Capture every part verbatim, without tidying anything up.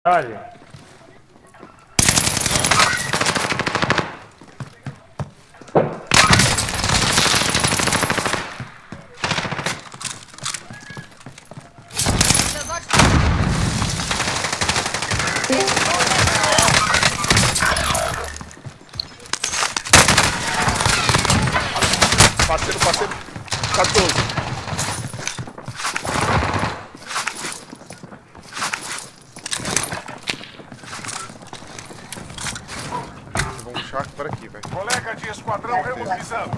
Olha. Parceiro, parceiro. quatorze. Vamos puxar por aqui, velho. Colega de esquadrão remobilizando.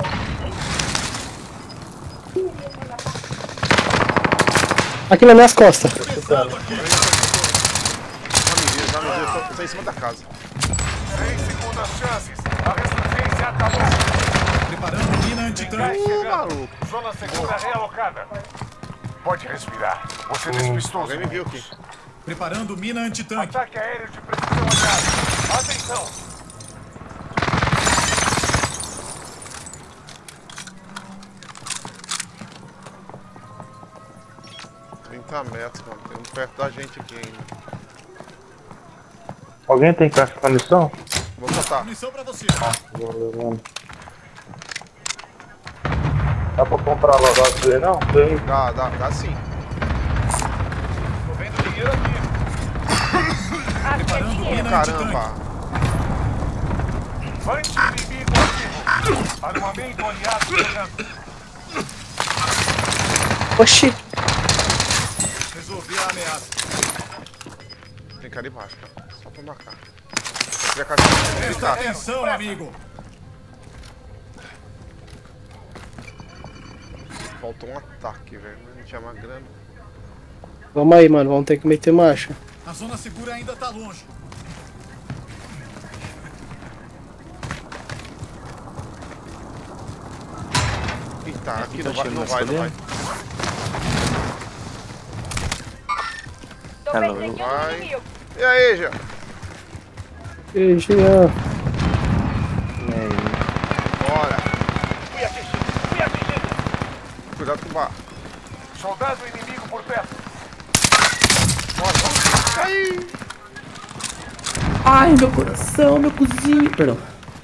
Aqui nas minhas costas. Já me viu, já me viu. Tô, tô em cima da casa. Seis segundas chances. A ressurgência acabou. Preparando mina antitanque. Ih, maluco. Zona segura realocada. Pode respirar. Você despistou os Alguém me viu aqui. inimigos. Preparando mina antitanque. Ataque aéreo de precisão aliado. Atenção. trinta metros, mano. Tem um perto da gente aqui ainda. Alguém tem caixa de munição? Vou botar. Munição pra você. Vou levando. Dá pra comprar logo aí não? Tem. Dá, dá, dá sim. Tô vendo dinheiro aqui. Preparando mina antitanque. Caramba. Anti-inimigo ativo. Armamento aliado chegando. Oxi. Resolvi a ameaça. Tem cara embaixo, cara. Só pra marcar. Se tiver caixa de Presta munição, atenção, amigo. faltou um ataque, velho. Não tinha mais grana. Vamos aí, mano. Vamos ter que meter marcha. A zona segura ainda tá longe. Eita, aqui tá não vai, tirando não essa vai, não vai. dele? Hello. Vai. E aí, Jean? E Jean. Bora. Fui atingido. Fui atingido. Cuidado com o bar. Soldado inimigo por perto. Bora, vamos. Ai. Ai, meu coração, meu cozinho. Perdão.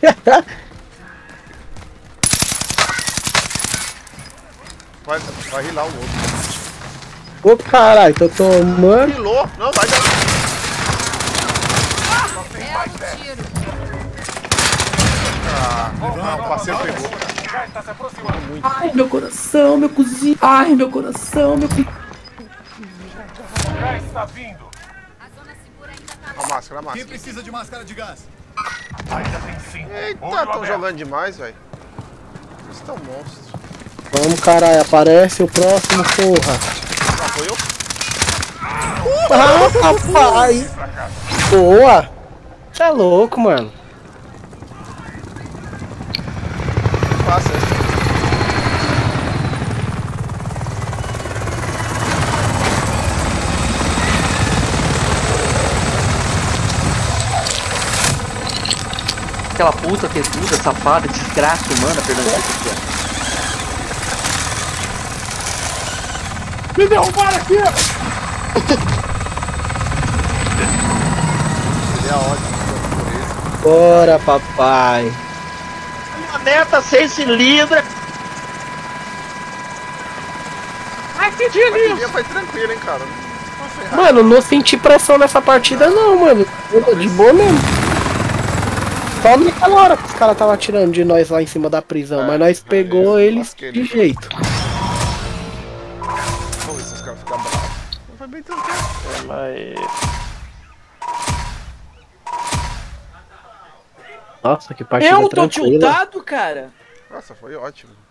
Vai, vai rilar o outro. Ô, caralho, tô tomando. Rilou. Não, vai dar. Só tem mais dez. Ah, não, o parceiro pegou. Já está se aproximando. Ai, meu coração, meu cozinho. Ai, meu coração, meu cozinho. Já está vindo. A máscara, a Quem máscara. precisa de máscara de gás? Ainda tem cinco. Eita, Olho tão aberto. jogando demais, velho. Eles estão monstros. Vamos, caralho. Aparece o próximo, porra. Já foi eu? Ah, rapaz. Boa. Você é louco, mano. Passa. Aquela puta tetuda, safada, desgraça humana, perdão. Me derrubaram aqui! Seria ótimo por isso. Bora, papai. Caminhoneta seis cilindros. Ai, que Mas que delícia! dia foi tranquilo, hein, cara. Não foi errado. Mano, não senti pressão nessa partida não, mano. Eu tô de boa mesmo. Só naquela hora que os caras tava atirando de nós lá em cima da prisão, É, mas nós pegou é, eles lasquei de ele. jeito. Vamos ver se os caras ficam bravos. Não foi bem tranquilo. Mas... Nossa, que partida Eu tô tranquila. tiltado, cara. Nossa, foi ótimo.